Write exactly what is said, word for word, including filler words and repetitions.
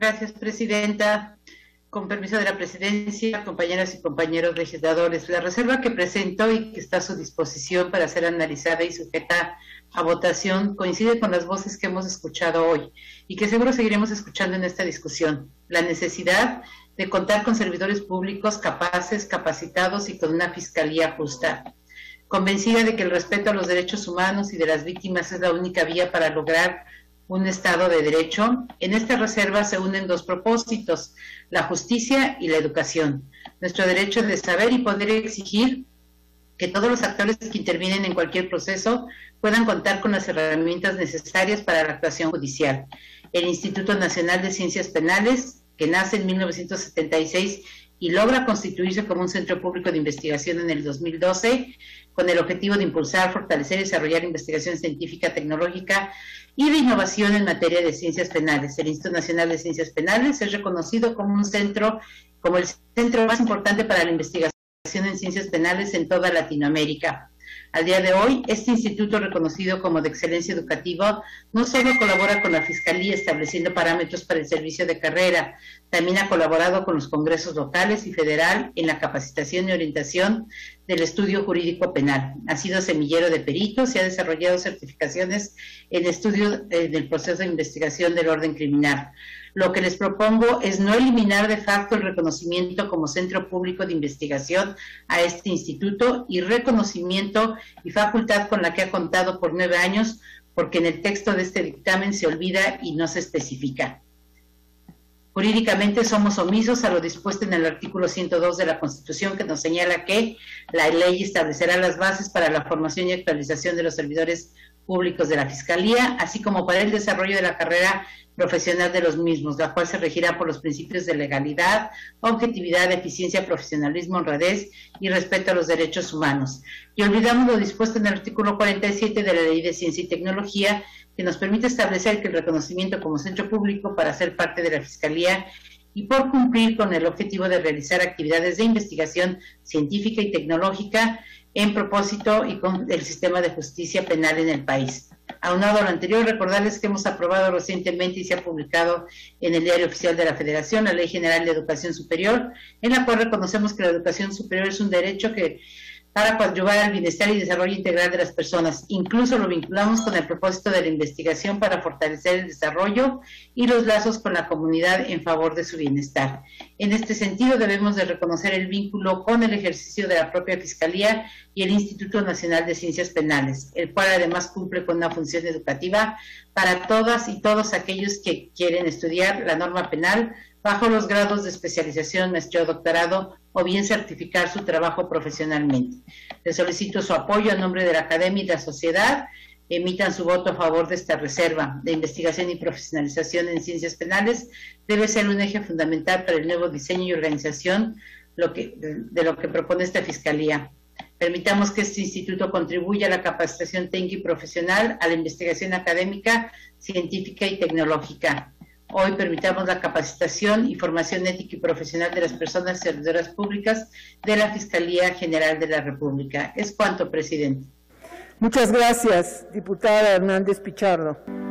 Gracias, Presidenta. Con permiso de la Presidencia, compañeras y compañeros legisladores, la reserva que presento y que está a su disposición para ser analizada y sujeta a votación coincide con las voces que hemos escuchado hoy y que seguro seguiremos escuchando en esta discusión. La necesidad de contar con servidores públicos capaces, capacitados y con una fiscalía justa. Convencida de que el respeto a los derechos humanos y de las víctimas es la única vía para lograr un Estado de Derecho, en esta reserva se unen dos propósitos, la justicia y la educación. Nuestro derecho de saber y poder exigir que todos los actores que intervienen en cualquier proceso puedan contar con las herramientas necesarias para la actuación judicial. El Instituto Nacional de Ciencias Penales, que nace en mil novecientos setenta y seis y logra constituirse como un centro público de investigación en el dos mil doce, con el objetivo de impulsar, fortalecer y desarrollar investigación científica, tecnológica y de innovación en materia de ciencias penales. El Instituto Nacional de Ciencias Penales es reconocido como un centro, como el centro más importante para la investigación en ciencias penales en toda Latinoamérica. Al día de hoy, este instituto, reconocido como de excelencia educativa, no solo colabora con la Fiscalía estableciendo parámetros para el servicio de carrera, también ha colaborado con los congresos locales y federal en la capacitación y orientación del estudio jurídico penal. Ha sido semillero de peritos y ha desarrollado certificaciones en estudios eh, del proceso de investigación del orden criminal. Lo que les propongo es no eliminar de facto el reconocimiento como centro público de investigación a este instituto y reconocimiento y facultad con la que ha contado por nueve años, porque en el texto de este dictamen se olvida y no se especifica. Jurídicamente somos omisos a lo dispuesto en el artículo ciento dos de la Constitución, que nos señala que la ley establecerá las bases para la formación y actualización de los servidores públicos de la Fiscalía, así como para el desarrollo de la carrera profesional de los mismos, la cual se regirá por los principios de legalidad, objetividad, eficiencia, profesionalismo, honradez y respeto a los derechos humanos. Y olvidamos lo dispuesto en el artículo cuarenta y siete de la Ley de Ciencia y Tecnología, que nos permite establecer que el reconocimiento como centro público para ser parte de la Fiscalía y por cumplir con el objetivo de realizar actividades de investigación científica y tecnológica en propósito y con el sistema de justicia penal en el país. Aunado a lo anterior, recordarles que hemos aprobado recientemente y se ha publicado en el Diario Oficial de la Federación la Ley General de Educación Superior, en la cual reconocemos que la educación superior es un derecho que para coadyuvar al bienestar y desarrollo integral de las personas. Incluso lo vinculamos con el propósito de la investigación para fortalecer el desarrollo y los lazos con la comunidad en favor de su bienestar. En este sentido, debemos de reconocer el vínculo con el ejercicio de la propia Fiscalía y el Instituto Nacional de Ciencias Penales, el cual además cumple con una función educativa para todas y todos aquellos que quieren estudiar la norma penal bajo los grados de especialización, maestría o doctorado, o bien certificar su trabajo profesionalmente. Les solicito su apoyo a nombre de la Academia y de la sociedad. Emitan su voto a favor de esta reserva de investigación y profesionalización en ciencias penales. Debe ser un eje fundamental para el nuevo diseño y organización lo que, de lo que propone esta Fiscalía. Permitamos que este instituto contribuya a la capacitación técnica y profesional, a la investigación académica, científica y tecnológica. Hoy permitamos la capacitación y formación ética y profesional de las personas servidoras públicas de la Fiscalía General de la República. Es cuanto, presidente. Muchas gracias, diputada Hernández Pichardo.